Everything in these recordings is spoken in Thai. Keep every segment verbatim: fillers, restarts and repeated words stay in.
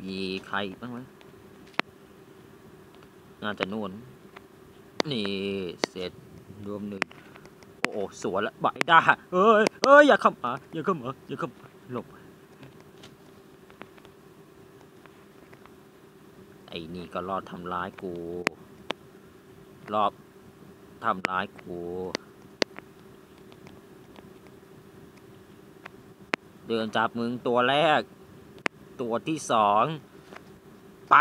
มีใครบ้างไหมน่าจะนู่นนี่เสร็จรวมหนึ่งโอ้โหสวนละใบด้าเอ้ยเอ้ยอย่าเข้ามาอย่าเข้ามาอย่าเข้ามาหลบไอ้นี่ก็รอดทำร้ายกูรอบทำร้ายกูเดินจับมึงตัวแรกตัวที่สองไป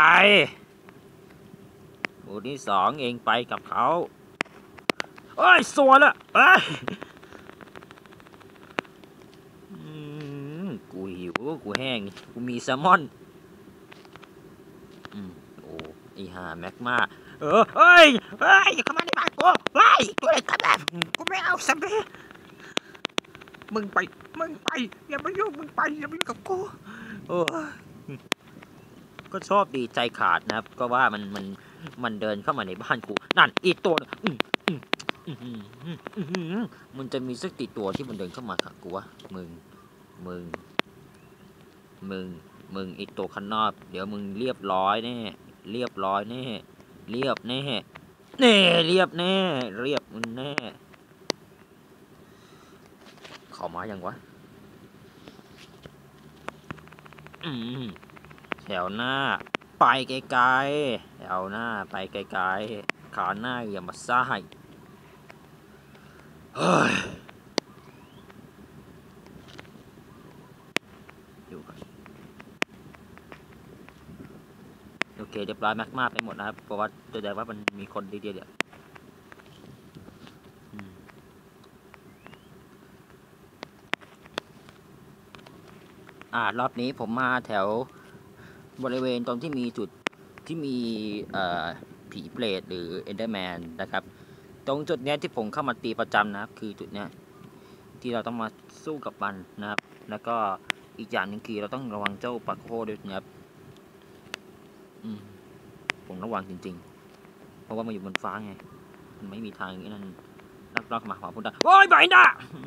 ตัวที่สองเองไปกับเขาเอ้ยสวนละเอ้ยกูหิวกูแห้งกูมีแซลมอนอืมโอ้ไอห่าแม็กมาเออเฮ้ยเฮ้ยอย่าเข้ามาในบ้านกูเฮ้ยตัวอะไรกันแบบกูไม่เอาสัมผัสมึงไปมึงไปอย่ามายุ่งมึงไปอย่ามายุ่งกับกูโอ้ก็ชอบดีใจขาดนะครับก็ว่ามันมันมันเดินเข้ามาในบ้านกูนั่นอีกตัวมันจะมีสักติตัวที่มันเดินเข้ามาค่ะกูวะมึงมึงมึงมึงอีกตัวข้างนอกเดี๋ยวมึงเรียบร้อยแน่เรียบร้อยแน่เรียบแน่แน่เรียบแน่เรียบมึงแน่เข้ามาอย่างวะอืมแถวหน้าไปไกลๆแถวหน้าไปไกลๆขาหน้าอย่ามาซ่าเฮ้ยอยู่กันโอเคเรียบร้อยแม็กมาไปหมดนะครับเพราะว่าแสดงว่ามันมีคนดีเดียวเดียวอ่ารอบนี้ผมมาแถวบริเวณตรงที่มีจุดที่มีผีเปรตหรือเอนเดอร์แมนนะครับตรงจุดนี้ที่ผมเข้ามาตีประจำนะครับคือจุดเนี้ยที่เราต้องมาสู้กับมันนะครับแล้วก็อีกอย่างหนึ่งคือเราต้องระวังเจ้าปักโคด้วยนะครับอืมผมระวังจริงๆเพราะว่ามันอยู่บนฟ้าไงมันไม่มีทางอย่างนี้นั่นนักลอกมาขวาพูดได้โอ้ยไปนะ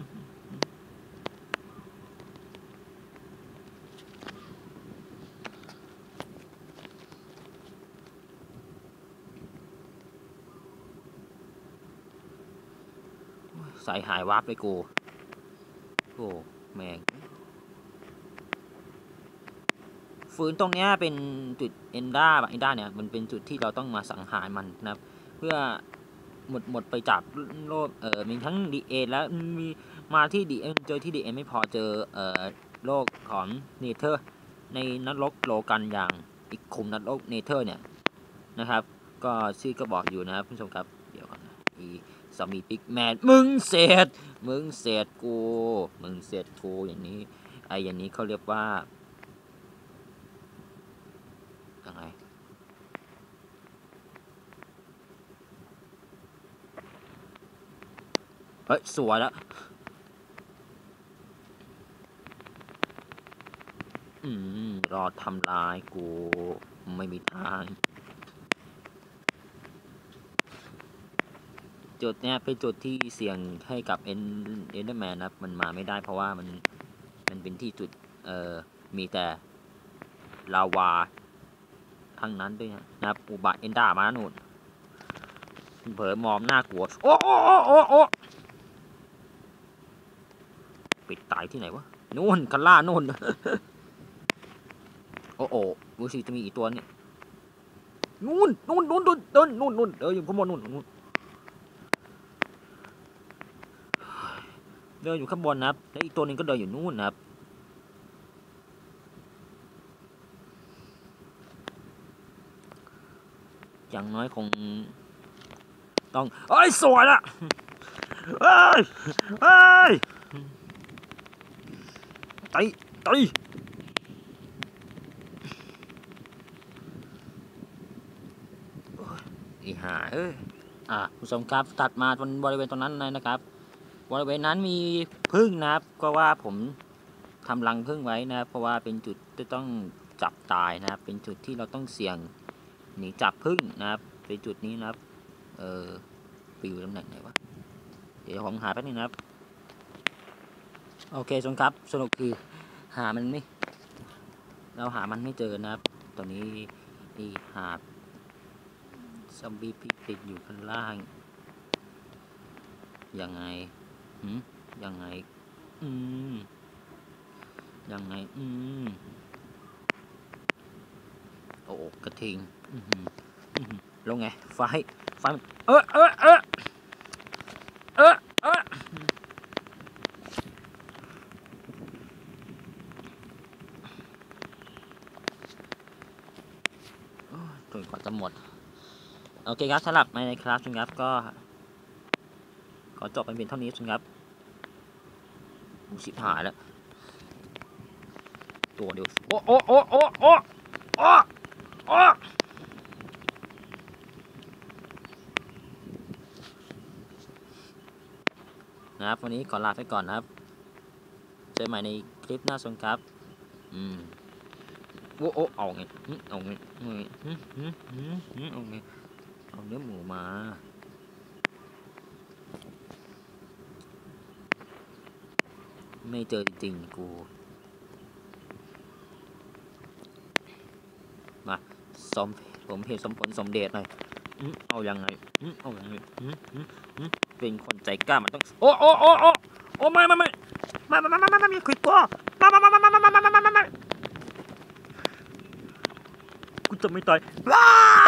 ใส่หายวาร์ปไปกูโอ้แมงฝืนตรงนี้เป็นจุดเอนด้าเอนด้าเนี่ยมันเป็นจุดที่เราต้องมาสังหารมันนะครับเพื่อหมดหมดไปจากโลกเออมีทั้งดีเอแล้วมีมาที่ดีเอ็นเจอที่ดีเอ็นไม่พอเจอเอ่อโลกของเนเธอร์ในนรกโลกันอย่างอีกคุมนรกเนเธอร์เนี่ยนะครับก็ชื่อก็บอกอยู่นะครับผู้ชมครับเดี๋ยวก่อนอีสมีปิกแมนมึงเสร็จมึงเสร็จกูมึงเสร็จกูอย่างนี้ไออย่างนี้เขาเรียกว่ายังไงเฮ้ยสวยแล้วอืมรอทำลายกูไม่มีทางจุดเนี้ยเป็นจุดที่เสี่ยงให้กับเอ็นเอ็นเดอร์แมนนะมันมาไม่ได้เพราะว่ามันมันเป็นที่จุดเอ่อมีแต่ลาวาทั้งนั้นด้วยนะครับอุบะเอนด้ามาหนุนเผลอมอมหน้ากลัวโอ้โอ้โอ้โอ้โอ้ปิดตายที่ไหนวะนู่นคันล่านู่นโอ้โอ้ดูสิจะมีอีกตัวเนี่ยนู่นนู่นนู่นนู่นเดินนู่นนู่นเอออยู่ข้างบนนู่นนู่นเดินอยู่ข้างบนนะครับแล้วอีกตัวนึงก็เดินอยู่นู่นนะครับอย่างน้อยคงต้องเอ้ยสวยละเอ้ยเอ้ยตีตีอีห่าเอ้ยอ่ะผู้ชมครับตัดมาตรงบริเวณตรงนั้นเลยนะครับบริเวณนั้นมีพึ่งนะครับก็ว่าผมทำรังพึ่งไว้นะเพราะว่าเป็นจุดที่ต้องจับตายนะครับเป็นจุดที่เราต้องเสี่ยงหนีจับพึ่งนะครับเป็นจุดนี้นะครับเออไปอยู่ตำแหน่งไหนวะเดี๋ยวผมหาแป๊บนึงนะครับโอเคชมครับสรุปคือหามันไม่เราหามันไม่เจอนะครับตอนนี้ไอหาดซอมบี้พิษติดอยู่ข้างล่างยังไงหืมยังไงอืมยังไงอืมโอ้กระทิงอืมอืมแล้วไงไฟไฟเออเออเออเออเออจนกว่าจะหมดโอเคครับสำหรับในคลาสครับก็ขอจบเป็นเพียงเท่านี้ครับชิบหายแล้วตัวเดียวโอ้โอ้โอ้โอ้โอ้โอ้โอ้นะครับวันนี้ขอลาไปก่อนนะครับเจอใหม่ในคลิปหน้าชมครับอืมโอ้โอ้เอาไงเอาไงเอาไงเอาไงเอาเนื้อหมูมาไม่เจอจริงๆกูมาสมผมเหตุสมผลสมเด็จหน่อยเอายังไงเอายังไงเป็นคนใจกล้ามันต้องโอ้โอ้โอ้โอ้โอ้ไม่ไม่ไม่ไม่ไม่ไม่ไม่ไม่ไม่คุยตัวมามามามามามามามามากูจะไม่ตายว้า